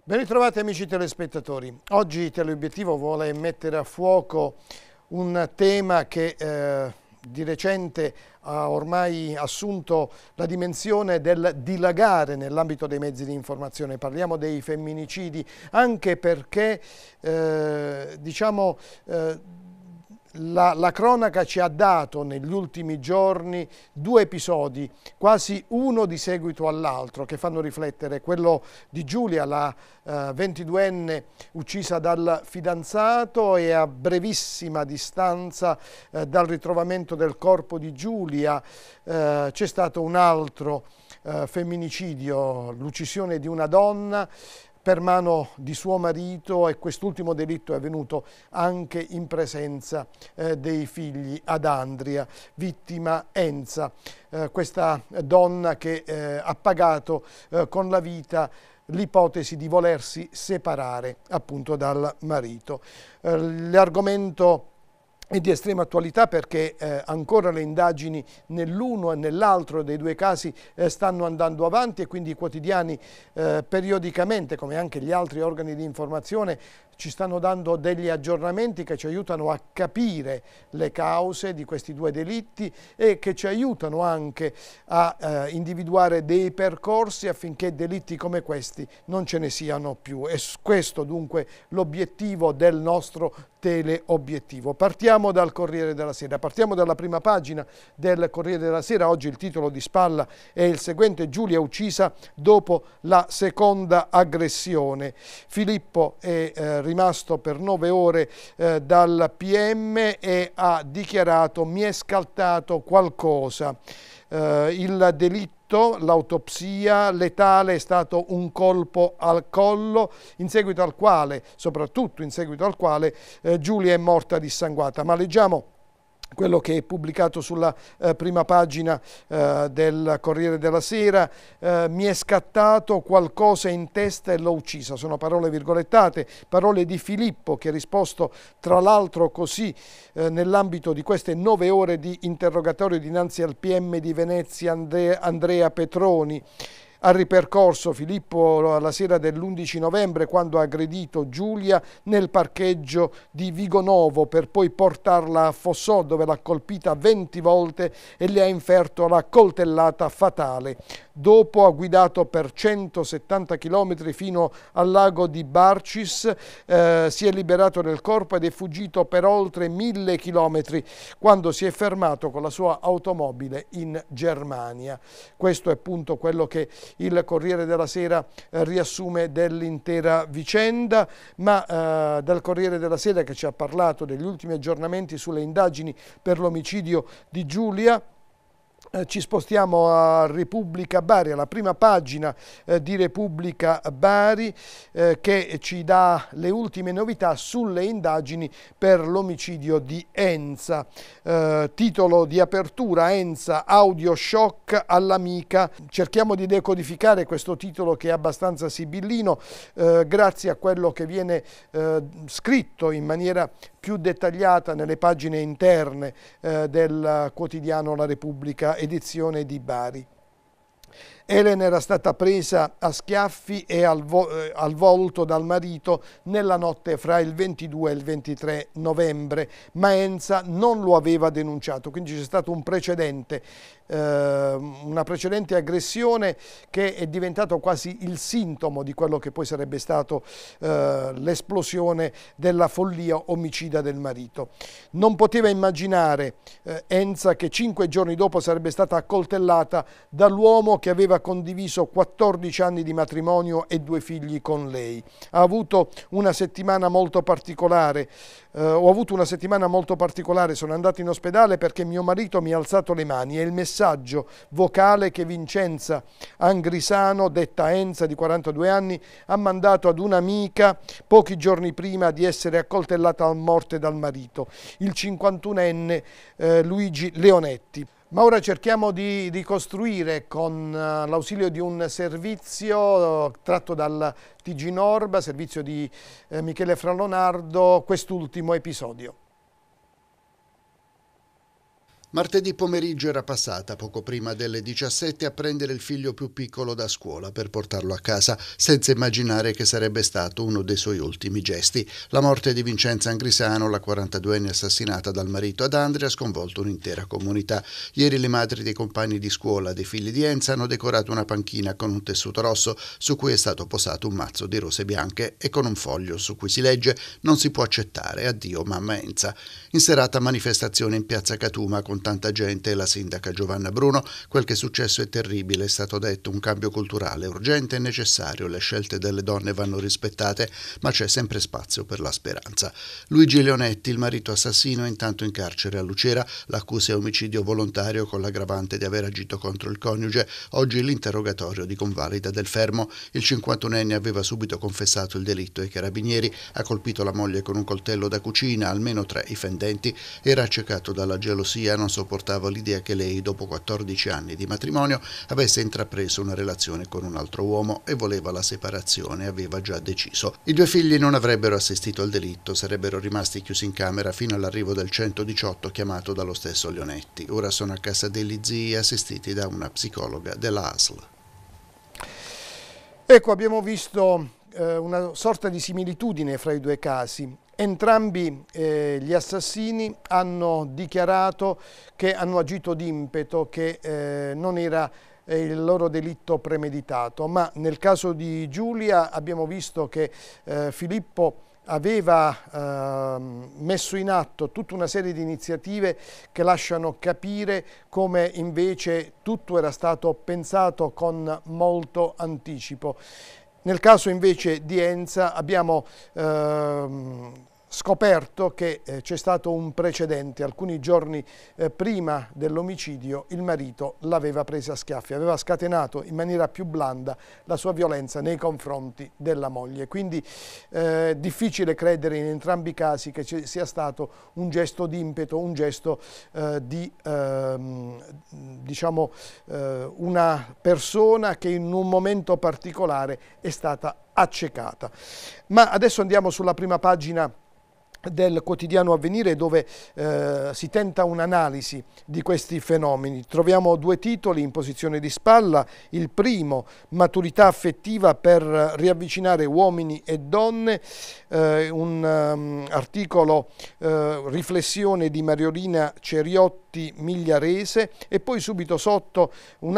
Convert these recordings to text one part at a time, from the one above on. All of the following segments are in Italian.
Ben ritrovati amici telespettatori. Oggi Teleobiettivo vuole mettere a fuoco un tema che di recente ha ormai assunto la dimensione del dilagare nell'ambito dei mezzi di informazione. Parliamo dei femminicidi anche perché la cronaca ci ha dato negli ultimi giorni due episodi, quasi uno di seguito all'altro, che fanno riflettere: quello di Giulia, la 22enne uccisa dal fidanzato, e a brevissima distanza dal ritrovamento del corpo di Giulia c'è stato un altro femminicidio, l'uccisione di una donna per mano di suo marito, e quest'ultimo delitto è avvenuto anche in presenza dei figli ad Andria, vittima Enza, questa donna che ha pagato con la vita l'ipotesi di volersi separare appunto dal marito. L'argomento è di estrema attualità perché ancora le indagini nell'uno e nell'altro dei due casi stanno andando avanti, e quindi i quotidiani periodicamente, come anche gli altri organi di informazione, ci stanno dando degli aggiornamenti che ci aiutano a capire le cause di questi due delitti e che ci aiutano anche a individuare dei percorsi affinché delitti come questi non ce ne siano più. E questo dunque l'obiettivo del nostro teleobiettivo. Partiamo dal Corriere della Sera, partiamo dalla prima pagina del Corriere della Sera. Oggi il titolo di spalla è il seguente: Giulia uccisa dopo la seconda aggressione. Filippo è rimasto per 9 ore dal PM e ha dichiarato: mi è scattato qualcosa. Il delitto, l'autopsia letale, è stato un colpo al collo, in seguito al quale, soprattutto in seguito al quale, Giulia è morta dissanguata. Ma leggiamo quello che è pubblicato sulla prima pagina del Corriere della Sera. Mi è scattato qualcosa in testa e l'ho uccisa. Sono parole virgolettate, parole di Filippo, che ha risposto tra l'altro così nell'ambito di queste 9 ore di interrogatorio dinanzi al PM di Venezia Andrea Petroni. Ha ripercorso Filippo la sera dell'11 novembre, quando ha aggredito Giulia nel parcheggio di Vigonovo, per poi portarla a Fossò, dove l'ha colpita 20 volte e le ha inferto la coltellata fatale. Dopo ha guidato per 170 km fino al lago di Barcis, si è liberato del corpo ed è fuggito per oltre 1000 km, quando si è fermato con la sua automobile in Germania. Questo è appunto quello che il Corriere della Sera riassume dell'intera vicenda, ma dal Corriere della Sera, che ci ha parlato degli ultimi aggiornamenti sulle indagini per l'omicidio di Giulia, ci spostiamo a Repubblica Bari, alla prima pagina di Repubblica Bari, che ci dà le ultime novità sulle indagini per l'omicidio di Enza. Titolo di apertura: Enza, audio shock all'amica. Cerchiamo di decodificare questo titolo, che è abbastanza sibillino, grazie a quello che viene scritto in maniera più dettagliata nelle pagine interne del quotidiano La Repubblica, edizione di Bari. Elena era stata presa a schiaffi e al volto dal marito nella notte fra il 22 e il 23 novembre, ma Enza non lo aveva denunciato, quindi c'è stato un precedente, una precedente aggressione che è diventato quasi il sintomo di quello che poi sarebbe stato l'esplosione della follia omicida del marito. Non poteva immaginare Enza che 5 giorni dopo sarebbe stata accoltellata dall'uomo che aveva condiviso 14 anni di matrimonio e 2 figli con lei. Ha avuto una settimana molto particolare. Ho avuto una settimana molto particolare, sono andato in ospedale perché mio marito mi ha alzato le mani. È il messaggio vocale che Vincenza Angrisano, detta Enza, di 42 anni, ha mandato ad un'amica pochi giorni prima di essere accoltellata a morte dal marito, il 51enne Luigi Leonetti. Ma ora cerchiamo di ricostruire, con l'ausilio di un servizio tratto dal TG Norba, servizio di Michele Frallonardo, quest'ultimo episodio. Martedì pomeriggio era passata poco prima delle 17 a prendere il figlio più piccolo da scuola per portarlo a casa, senza immaginare che sarebbe stato uno dei suoi ultimi gesti. La morte di Vincenza Angrisano, la 42enne assassinata dal marito ad Andria, ha sconvolto un'intera comunità. Ieri le madri dei compagni di scuola dei figli di Enza hanno decorato una panchina con un tessuto rosso su cui è stato posato un mazzo di rose bianche e con un foglio su cui si legge «Non si può accettare, addio mamma Enza». In serata manifestazione in piazza Catuma con tanta gente e la sindaca Giovanna Bruno. Quel che è successo è terribile, è stato detto, un cambio culturale urgente e necessario, le scelte delle donne vanno rispettate, ma c'è sempre spazio per la speranza. Luigi Leonetti, il marito assassino, è intanto in carcere a Lucera, l'accusa è omicidio volontario con l'aggravante di aver agito contro il coniuge, oggi l'interrogatorio di convalida del fermo. Il 51enne aveva subito confessato il delitto ai carabinieri, ha colpito la moglie con un coltello da cucina, almeno 3 i fendenti, era accecato dalla gelosia, non sopportava l'idea che lei, dopo 14 anni di matrimonio, avesse intrapreso una relazione con un altro uomo e voleva la separazione, aveva già deciso. I 2 figli non avrebbero assistito al delitto, sarebbero rimasti chiusi in camera fino all'arrivo del 118 chiamato dallo stesso Leonetti. Ora sono a casa degli zii assistiti da una psicologa della ASL. Ecco, abbiamo visto una sorta di similitudine fra i due casi. Entrambi gli assassini hanno dichiarato che hanno agito d'impeto, che non era il loro delitto premeditato, ma nel caso di Giulia abbiamo visto che Filippo aveva messo in atto tutta una serie di iniziative che lasciano capire come invece tutto era stato pensato con molto anticipo. Nel caso invece di Enza abbiamo scoperto che c'è stato un precedente. Alcuni giorni prima dell'omicidio il marito l'aveva presa a schiaffi, aveva scatenato in maniera più blanda la sua violenza nei confronti della moglie. Quindi difficile credere in entrambi i casi che ci sia stato un gesto di impeto, un gesto di una persona che in un momento particolare è stata accecata. Ma adesso andiamo sulla prima pagina del quotidiano Avvenire, dove si tenta un'analisi di questi fenomeni. Troviamo 2 titoli in posizione di spalla. Il primo, maturità affettiva per riavvicinare uomini e donne, un articolo riflessione di Mariolina Ceriotti Migliarese, e poi subito sotto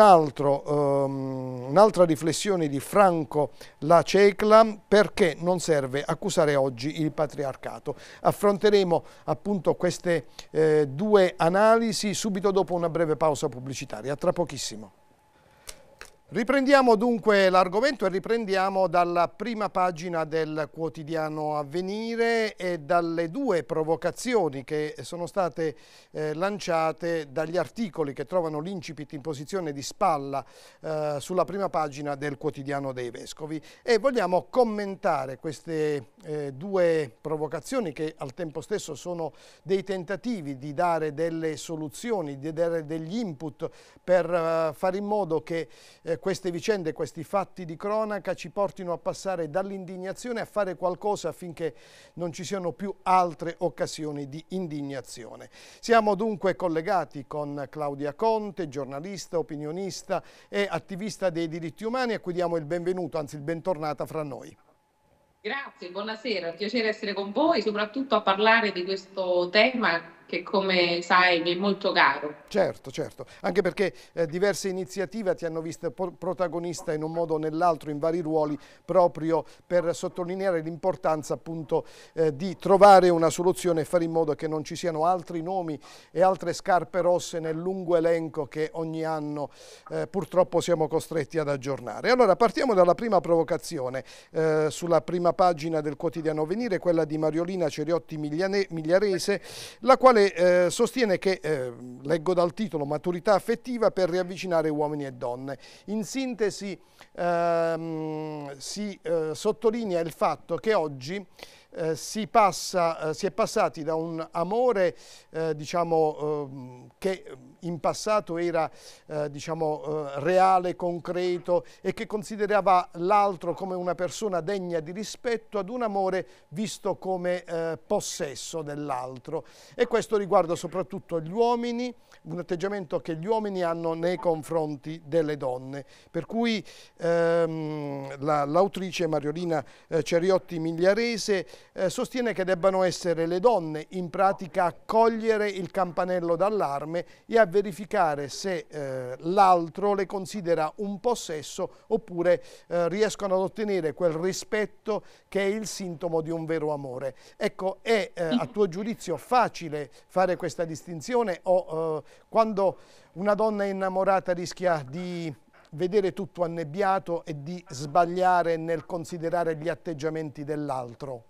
un'altra riflessione di Franco La Cecla, perché non serve accusare oggi il patriarcato. Affronteremo appunto queste 2 analisi subito dopo una breve pausa pubblicitaria. A tra pochissimo. Riprendiamo dunque l'argomento e riprendiamo dalla prima pagina del quotidiano Avvenire e dalle 2 provocazioni che sono state lanciate dagli articoli che trovano l'incipit in posizione di spalla sulla prima pagina del quotidiano dei Vescovi, e vogliamo commentare queste 2 provocazioni che al tempo stesso sono dei tentativi di dare delle soluzioni, di dare degli input per fare in modo che queste vicende, questi fatti di cronaca ci portino a passare dall'indignazione a fare qualcosa affinché non ci siano più altre occasioni di indignazione. Siamo dunque collegati con Claudia Conte, giornalista, opinionista e attivista dei diritti umani, a cui diamo il benvenuto, anzi il bentornata fra noi. Grazie, buonasera, è un piacere essere con voi, soprattutto a parlare di questo tema che, come sai, mi è molto caro. Certo, anche perché diverse iniziative ti hanno visto protagonista in un modo o nell'altro in vari ruoli, proprio per sottolineare l'importanza appunto di trovare una soluzione e fare in modo che non ci siano altri nomi e altre scarpe rosse nel lungo elenco che ogni anno purtroppo siamo costretti ad aggiornare. Allora partiamo dalla prima provocazione sulla prima pagina del quotidiano Avvenire, quella di Mariolina Ceriotti Migliarese, la quale sostiene che, leggo dal titolo, maturità affettiva per riavvicinare uomini e donne. In sintesi si sottolinea il fatto che oggi si è passati da un amore che in passato era reale, concreto e che considerava l'altro come una persona degna di rispetto, ad un amore visto come possesso dell'altro. E questo riguarda soprattutto gli uomini, un atteggiamento che gli uomini hanno nei confronti delle donne. Per cui l'autrice Mariolina Ceriotti Migliarese sostiene che debbano essere le donne in pratica a cogliere il campanello d'allarme e a verificare se l'altro le considera un possesso oppure riescono ad ottenere quel rispetto che è il sintomo di un vero amore. Ecco, è a tuo giudizio facile fare questa distinzione o quando una donna è innamorata rischia di vedere tutto annebbiato e di sbagliare nel considerare gli atteggiamenti dell'altro?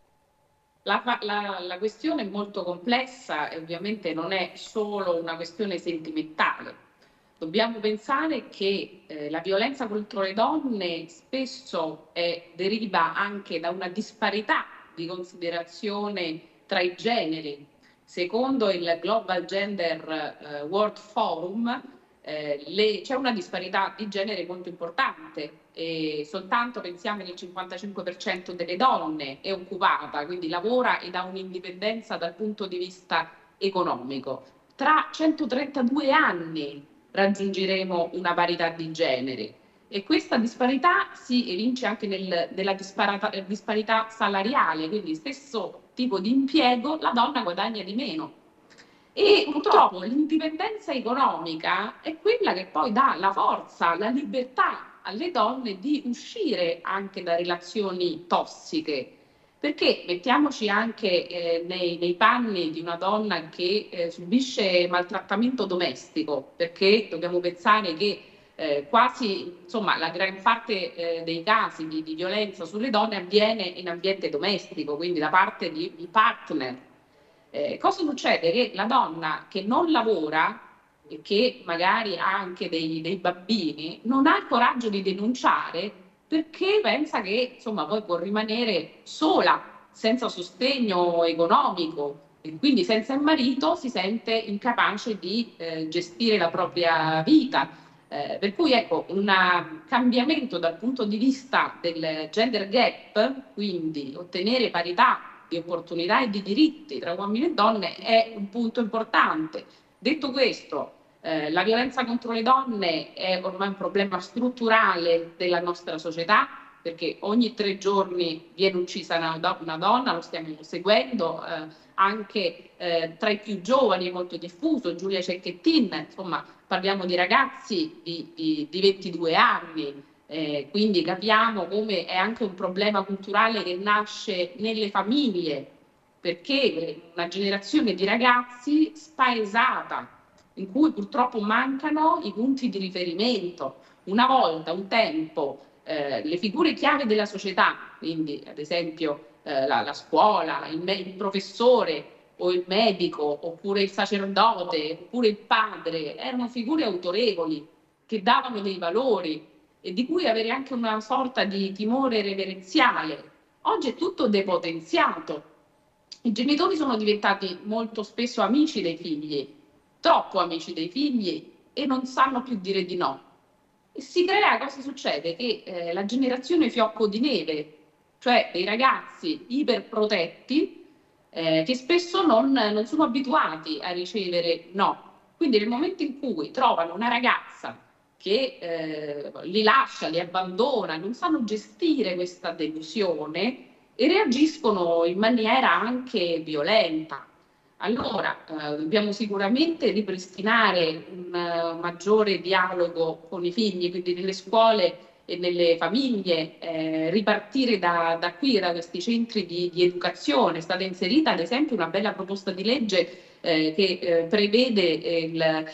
La questione è molto complessa e ovviamente non è solo una questione sentimentale. Dobbiamo pensare che la violenza contro le donne spesso deriva anche da una disparità di considerazione tra i generi. Secondo il Global Gender World Forum c'è una disparità di genere molto importante. E soltanto pensiamo che il 55% delle donne è occupata, quindi lavora ed ha un'indipendenza dal punto di vista economico. Tra 132 anni raggiungeremo una parità di genere e questa disparità si evince anche nella disparità salariale, quindi stesso tipo di impiego la donna guadagna di meno. E purtroppo l'indipendenza economica è quella che poi dà la forza, la libertà alle donne di uscire anche da relazioni tossiche, perché mettiamoci anche nei panni di una donna che subisce maltrattamento domestico, perché dobbiamo pensare che quasi insomma la gran parte dei casi di violenza sulle donne avviene in ambiente domestico, quindi da parte di partner. Cosa succede? Che la donna che non lavora e che magari ha anche dei bambini non ha il coraggio di denunciare perché pensa che insomma poi può rimanere sola, senza sostegno economico e quindi senza il marito si sente incapace di gestire la propria vita. Per cui ecco, un cambiamento dal punto di vista del gender gap, quindi ottenere parità di opportunità e di diritti tra uomini e donne è un punto importante. Detto questo, la violenza contro le donne è ormai un problema strutturale della nostra società, perché ogni 3 giorni viene uccisa una donna, lo stiamo seguendo, anche tra i più giovani è molto diffuso, Giulia Cecchettin, insomma parliamo di ragazzi di 22 anni, quindi capiamo come è anche un problema culturale che nasce nelle famiglie, perché una generazione di ragazzi spaesata, in cui purtroppo mancano i punti di riferimento. Una volta, un tempo, le figure chiave della società, quindi ad esempio la scuola, il professore o il medico, oppure il sacerdote, oppure il padre, erano figure autorevoli che davano dei valori e di cui avere anche una sorta di timore reverenziale. Oggi è tutto depotenziato. I genitori sono diventati molto spesso amici dei figli, troppo amici dei figli e non sanno più dire di no. E si crea, cosa succede? Che la generazione fiocco di neve, cioè dei ragazzi iperprotetti che spesso non sono abituati a ricevere no. Quindi nel momento in cui trovano una ragazza che li lascia, li abbandona, non sanno gestire questa delusione e reagiscono in maniera anche violenta. Allora, dobbiamo sicuramente ripristinare un maggiore dialogo con i figli, quindi nelle scuole e nelle famiglie, ripartire da qui, da questi centri di educazione. È stata inserita ad esempio una bella proposta di legge che prevede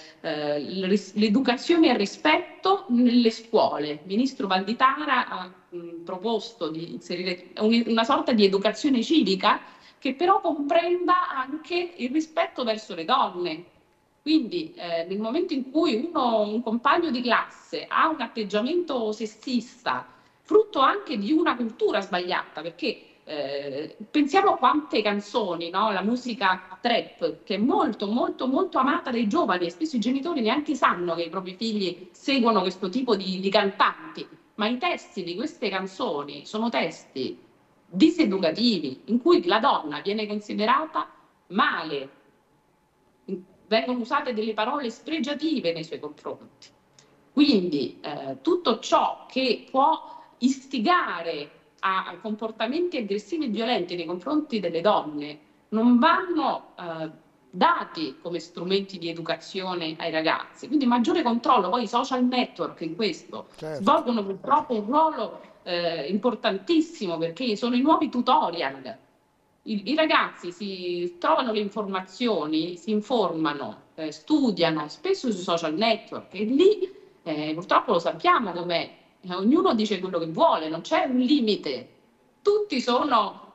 l'educazione al rispetto nelle scuole. Il ministro Valditara ha proposto di inserire una sorta di educazione civica che però comprenda anche il rispetto verso le donne. Quindi nel momento in cui un compagno di classe ha un atteggiamento sessista, frutto anche di una cultura sbagliata, perché Pensiamo a quante canzoni, no? La musica trap, che è molto, molto, molto amata dai giovani, e spesso i genitori neanche sanno che i propri figli seguono questo tipo di cantanti, ma i testi di queste canzoni sono testi diseducativi, in cui la donna viene considerata male, vengono usate delle parole spregiative nei suoi confronti. Quindi tutto ciò che può istigare a comportamenti aggressivi e violenti nei confronti delle donne non vanno dati come strumenti di educazione ai ragazzi. Quindi maggiore controllo. Poi i social network in questo svolgono purtroppo un ruolo importantissimo, perché sono i nuovi tutorial. I ragazzi si trovano le informazioni, si informano, studiano spesso sui social network, e lì purtroppo lo sappiamo com'è, ognuno dice quello che vuole, non c'è un limite, tutti sono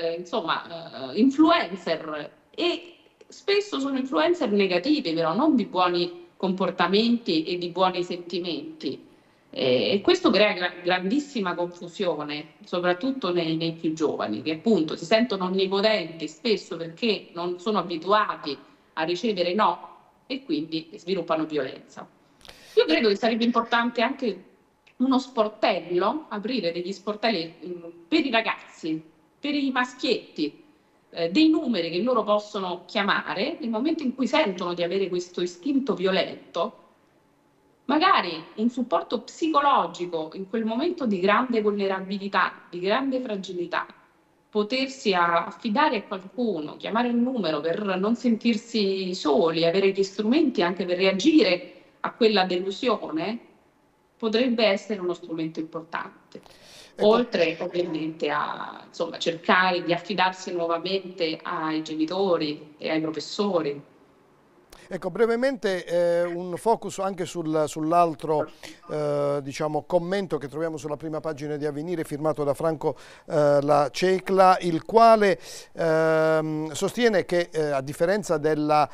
influencer, e spesso sono influencer negativi, però non di buoni comportamenti e di buoni sentimenti. E questo crea grandissima confusione, soprattutto nei più giovani, che appunto si sentono onnipotenti spesso perché non sono abituati a ricevere no, e quindi sviluppano violenza. Io credo che sarebbe importante anche uno sportello, aprire degli sportelli per i ragazzi, per i maschietti, dei numeri che loro possono chiamare nel momento in cui sentono di avere questo istinto violento. Magari un supporto psicologico in quel momento di grande vulnerabilità, di grande fragilità, potersi affidare a qualcuno, chiamare un numero per non sentirsi soli, avere gli strumenti anche per reagire a quella delusione, potrebbe essere uno strumento importante. Oltre ovviamente a cercare di affidarsi nuovamente ai genitori e ai professori. Ecco, brevemente un focus anche sull'altro commento che troviamo sulla prima pagina di Avvenire, firmato da Franco La Cecla, il quale sostiene che a differenza della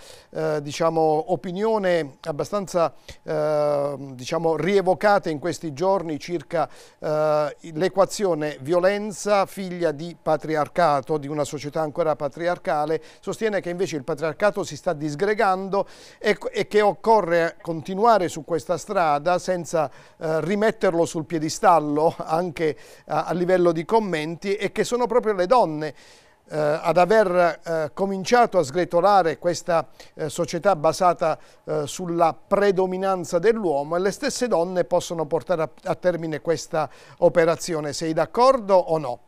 opinione abbastanza rievocata in questi giorni circa l'equazione violenza figlia di patriarcato, di una società ancora patriarcale, sostiene che invece il patriarcato si sta disgregando e che occorre continuare su questa strada senza rimetterlo sul piedistallo anche a livello di commenti, e che sono proprio le donne ad aver cominciato a sgretolare questa società basata sulla predominanza dell'uomo, e le stesse donne possono portare a termine questa operazione. Sei d'accordo o no?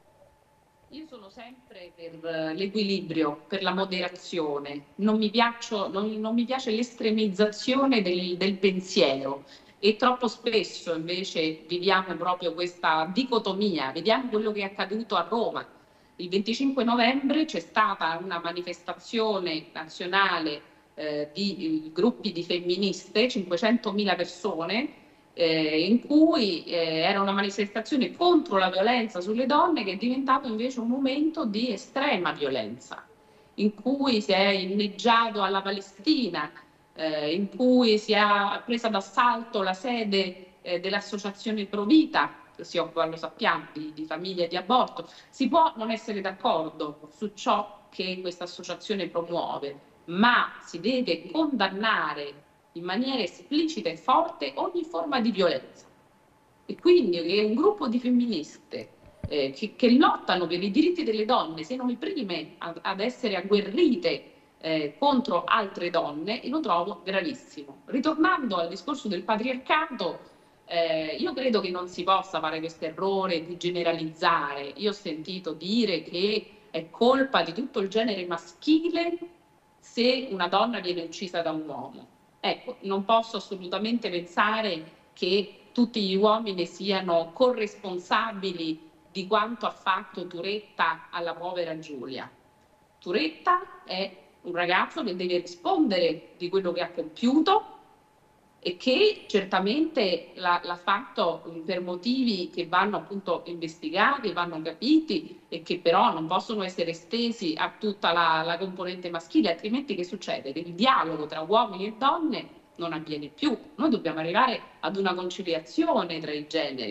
Io sono sempre per l'equilibrio, per la moderazione, non mi piace l'estremizzazione del pensiero, e troppo spesso invece viviamo proprio questa dicotomia. Vediamo quello che è accaduto a Roma. Il 25 novembre c'è stata una manifestazione nazionale di gruppi di femministe, 500.000 persone, in cui era una manifestazione contro la violenza sulle donne, che è diventato invece un momento di estrema violenza, in cui si è inneggiato alla Palestina, in cui si è presa d'assalto la sede dell'associazione Provita, che si occupa, lo sappiamo, di famiglie e di aborto. Si può non essere d'accordo su ciò che questa associazione promuove, ma si deve condannare in maniera esplicita e forte ogni forma di violenza. E quindi che un gruppo di femministe che lottano per i diritti delle donne siano le prime ad essere agguerrite contro altre donne, lo trovo gravissimo. Ritornando al discorso del patriarcato, io credo che non si possa fare questo errore di generalizzare. Io ho sentito dire che è colpa di tutto il genere maschile se una donna viene uccisa da un uomo. Ecco, non posso assolutamente pensare che tutti gli uomini siano corresponsabili di quanto ha fatto Turetta alla povera Giulia. Turetta è un ragazzo che deve rispondere di quello che ha compiuto e che certamente l'ha fatto per motivi che vanno appunto investigati, vanno capiti, e che però non possono essere estesi a tutta la componente maschile, altrimenti che succede? Che il dialogo tra uomini e donne non avviene più. Noi dobbiamo arrivare ad una conciliazione tra i generi.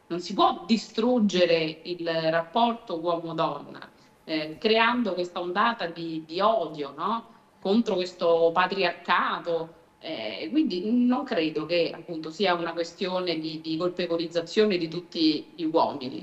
non si può distruggere il rapporto uomo-donna, creando questa ondata di odio, no? Contro questo patriarcato. Quindi non credo che appunto sia una questione di colpevolizzazione di tutti gli uomini.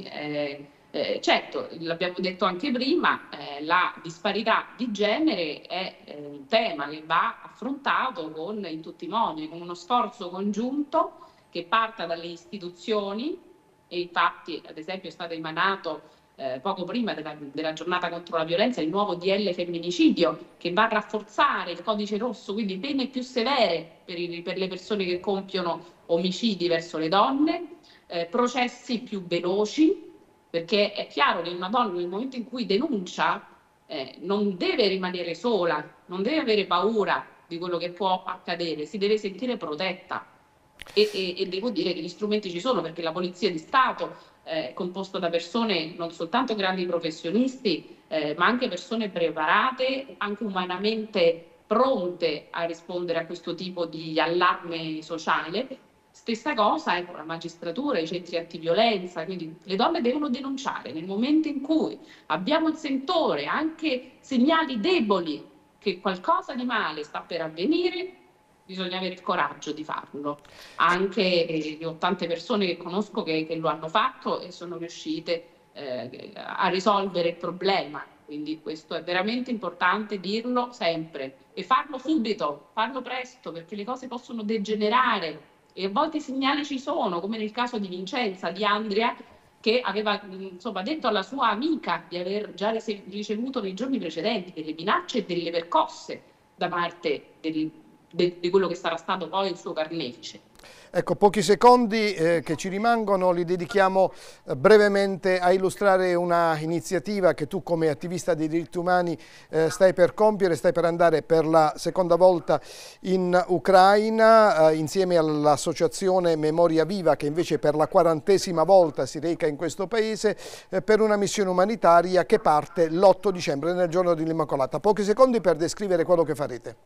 Certo, l'abbiamo detto anche prima, la disparità di genere è un tema che va affrontato in tutti i modi, con uno sforzo congiunto che parta dalle istituzioni, e infatti ad esempio è stato emanato poco prima della giornata contro la violenza il nuovo DL femminicidio, che va a rafforzare il codice rosso, quindi pene più severe per le persone che compiono omicidi verso le donne, processi più veloci, perché è chiaro che una donna nel momento in cui denuncia non deve rimanere sola, non deve avere paura di quello che può accadere, si deve sentire protetta. E devo dire che gli strumenti ci sono, perché la Polizia di Stato è composta da persone non soltanto grandi professionisti, ma anche persone preparate, anche umanamente pronte a rispondere a questo tipo di allarme sociale. Stessa cosa, ecco, la magistratura, i centri antiviolenza, quindi le donne devono denunciare nel momento in cui abbiamo il sentore, anche segnali deboli che qualcosa di male sta per avvenire. Bisogna avere il coraggio di farlo. Anche ho tante persone che conosco che lo hanno fatto e sono riuscite a risolvere il problema. Quindi questo è veramente importante dirlo sempre e farlo subito, farlo presto, perché le cose possono degenerare e a volte i segnali ci sono, come nel caso di Vincenza, di Andrea, che aveva insomma detto alla sua amica di aver già ricevuto nei giorni precedenti delle minacce e delle percosse da parte di quello che sarà stato poi il suo carnefice. Ecco, pochi secondi che ci rimangono li dedichiamo brevemente a illustrare una iniziativa che tu come attivista dei diritti umani stai per compiere, stai per andare per la seconda volta in Ucraina insieme all'associazione Memoria Viva, che invece per la 40ª volta si reca in questo paese per una missione umanitaria che parte l'8 dicembre, nel giorno dell'Immacolata. Pochi secondi per descrivere quello che farete.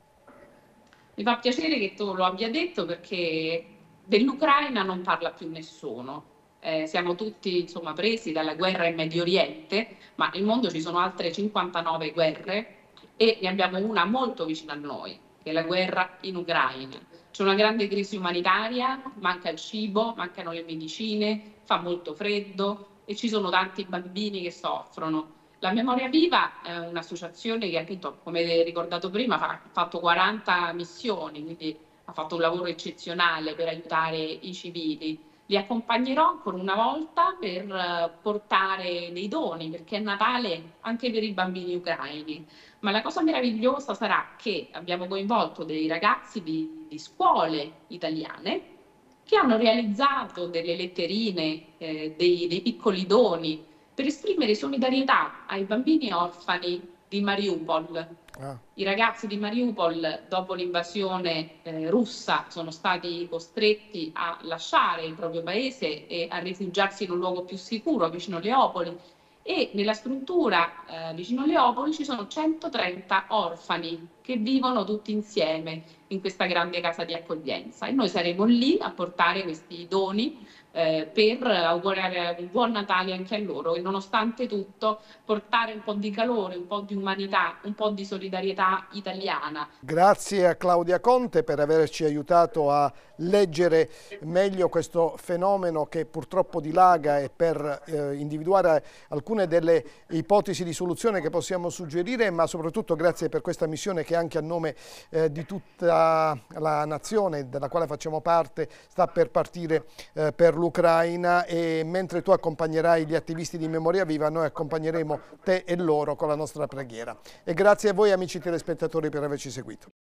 Mi fa piacere che tu lo abbia detto, perché dell'Ucraina non parla più nessuno. Siamo tutti insomma presi dalla guerra in Medio Oriente, ma nel mondo ci sono altre 59 guerre e ne abbiamo una molto vicina a noi, che è la guerra in Ucraina. C'è una grande crisi umanitaria, manca il cibo, mancano le medicine, fa molto freddo e ci sono tanti bambini che soffrono. La Memoria Viva è un'associazione che, appunto, come hai ricordato prima, ha fatto 40 missioni, quindi ha fatto un lavoro eccezionale per aiutare i civili. Li accompagnerò ancora una volta per portare dei doni, perché è Natale anche per i bambini ucraini. Ma la cosa meravigliosa sarà che abbiamo coinvolto dei ragazzi di scuole italiane che hanno realizzato delle letterine, dei piccoli doni, per esprimere solidarietà ai bambini orfani di Mariupol. I ragazzi di Mariupol, dopo l'invasione russa, sono stati costretti a lasciare il proprio paese e a rifugiarsi in un luogo più sicuro, vicino a Leopoli. E nella struttura vicino a Leopoli ci sono 130 orfani che vivono tutti insieme in questa grande casa di accoglienza, e noi saremo lì a portare questi doni per augurare un buon Natale anche a loro, e nonostante tutto portare un po' di calore, un po' di umanità, un po' di solidarietà italiana. Grazie a Claudia Conte per averci aiutato a leggere meglio questo fenomeno che purtroppo dilaga, e per individuare alcune delle ipotesi di soluzione che possiamo suggerire, ma soprattutto grazie per questa missione che anche a nome di tutta la nazione della quale facciamo parte sta per partire per l'Ucraina. E mentre tu accompagnerai gli attivisti di Memoria Viva, noi accompagneremo te e loro con la nostra preghiera. E grazie a voi amici telespettatori per averci seguito.